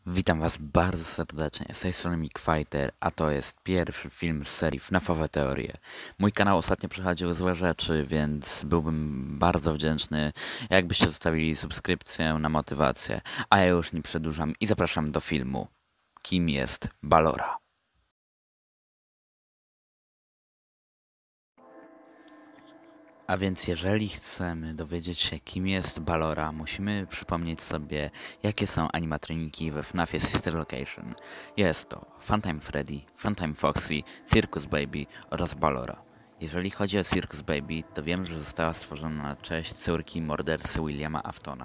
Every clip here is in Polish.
Witam Was bardzo serdecznie, z tej strony Mick Fighter, a to jest pierwszy film z serii FNAFowe teorie. Mój kanał ostatnio przechodził złe rzeczy, więc byłbym bardzo wdzięczny, jakbyście zostawili subskrypcję na motywację. A ja już nie przedłużam i zapraszam do filmu. Kim jest Ballora? A więc jeżeli chcemy dowiedzieć się, kim jest Ballora, musimy przypomnieć sobie, jakie są animatroniki we FNAFie Sister Location. Jest to Funtime Freddy, Funtime Foxy, Circus Baby oraz Ballora. Jeżeli chodzi o Circus Baby, to wiem, że została stworzona na cześć córki mordercy Williama Aftona,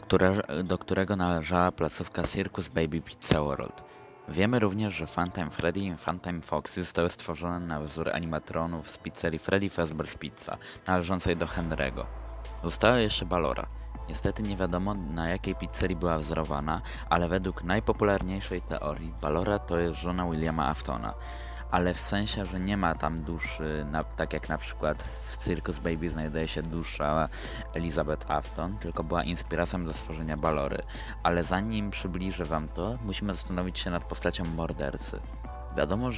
do którego należała placówka Circus Baby Pizza World. Wiemy również, że Funtime Freddy i Funtime Foxy zostały stworzone na wzór animatronów z pizzerii Freddy Fazbear's Pizza, należącej do Henry'ego. Została jeszcze Ballora. Niestety nie wiadomo, na jakiej pizzerii była wzorowana, ale według najpopularniejszej teorii Ballora to jest żona Williama Aftona. Ale w sensie, że nie ma tam duszy, tak jak na przykład w Circus Baby znajduje się dusza Elizabeth Afton, tylko była inspiracją do stworzenia Ballory. Ale zanim przybliżę wam to, musimy zastanowić się nad postacią mordercy. Wiadomo,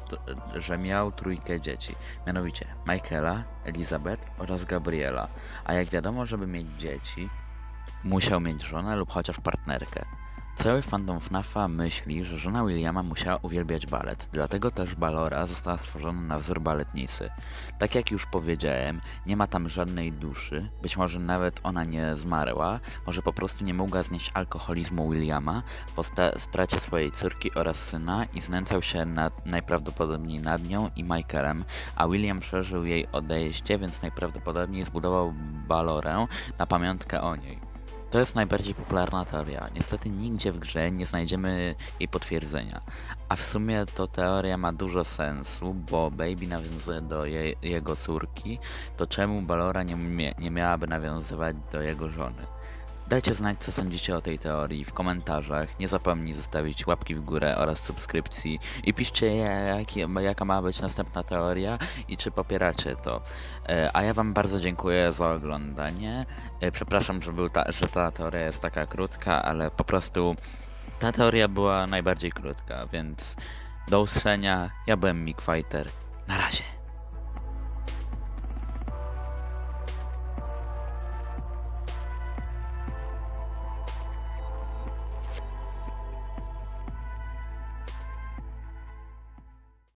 że miał trójkę dzieci, mianowicie Michaela, Elizabeth oraz Gabriela. A jak wiadomo, żeby mieć dzieci, musiał mieć żonę lub chociaż partnerkę. Cały fandom FNAFa myśli, że żona Williama musiała uwielbiać balet, dlatego też Ballora została stworzona na wzór baletnicy. Tak jak już powiedziałem, nie ma tam żadnej duszy, być może nawet ona nie zmarła, może po prostu nie mogła znieść alkoholizmu Williama po stracie swojej córki oraz syna i znęcał się najprawdopodobniej nad nią i Michaelem, a William przeżył jej odejście, więc najprawdopodobniej zbudował Ballorę na pamiątkę o niej. To jest najbardziej popularna teoria. Niestety nigdzie w grze nie znajdziemy jej potwierdzenia. A w sumie to teoria ma dużo sensu, bo Baby nawiązuje do jego córki, to czemu Ballora nie miałaby nawiązywać do jego żony? Dajcie znać, co sądzicie o tej teorii w komentarzach. Nie zapomnij zostawić łapki w górę oraz subskrypcji i piszcie, jaka ma być następna teoria i czy popieracie to. A ja wam bardzo dziękuję za oglądanie. Przepraszam, że ta teoria jest taka krótka, ale po prostu ta teoria była najbardziej krótka, więc do usłyszenia. Ja byłem Mick Fighter. Na razie.